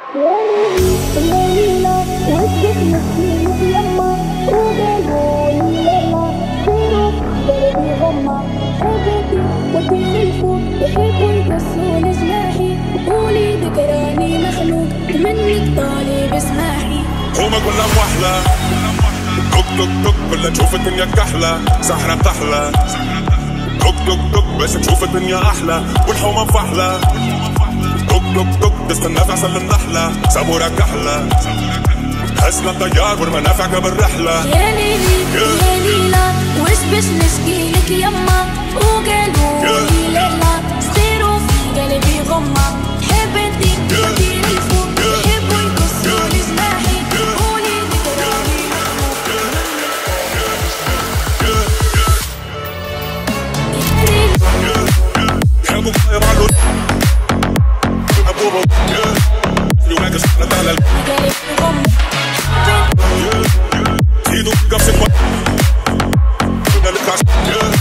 حومة كلها موحلة، توك توك توك كلها تشوف الدنيا كحلة، سحرة بتحلى توك توك توك باش تشوف الدنيا أحلى، والحومة مفحلة توك توك توك تستنى في عسل النحلة، سابورة كحلة حسنا الطيار والمنافع قبل رحلة. يا ليلي يا ليلى وش باش نشكيلك يما، وقالولي ليلى صغيرو في قلبي غمة، حب انتي تديري الفوق يحبوا يقصولي جناحي، قولي ذكراني يحبوا طيب علو حبوبة يومك شحنة على قلبي غمة ايدو قفص الوقت نلقاش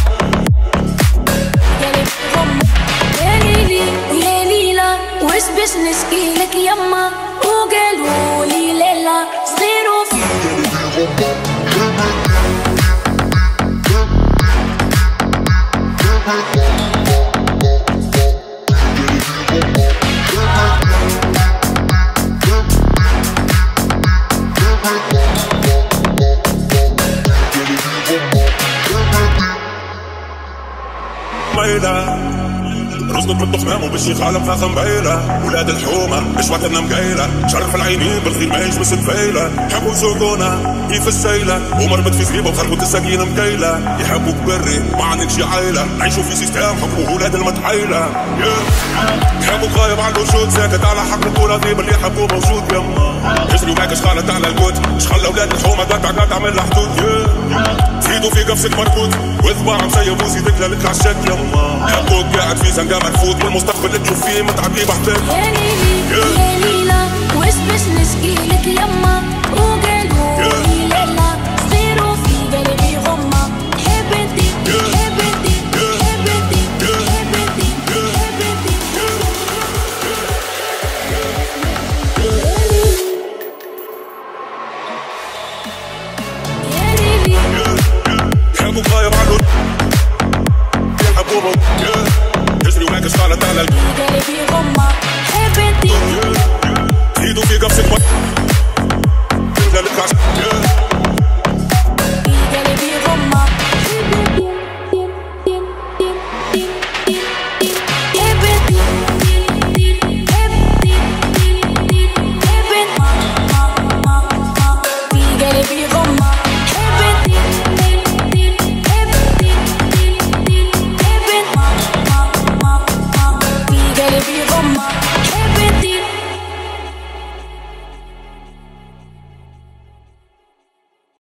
قلبي غمة. يا ليلي يا ليلى وش باش نشكيلك يما، وقالولي ليلى صغيرو في رزقك بالضخمام وبالشيخ عالم فاخم بعيلة، ولاد الحومة مش وقتنا مقايلة، شرف العينين بالخير ما يجبس الفيلة، يحبوا يسوقونا كيف السيلة، ومرمت في زريبة وخربت السكينة مكيلة، يحبوك بري ما عندك شي عيلة، عيشوا في سيستم حكموا ولاد المتحيلة، يحبوك غايب على الوجود ساكت على حق البطولة ذيب اللي يحبوه موجود يما، يجري معاك شخالة على الجود، شخلى ولاد الحومة قطع تعمل لها حدود، تفيدوا في قفصك مربوط، وذباع مسيب وزيدك لك عالشك يما، يحبوك قاعد في زنقة مرفوض، والمستقبل اللي تشوف فيه متعبي بحبك. يا ليلي يا ليلى وش باش نشكيلك يما، وقالولي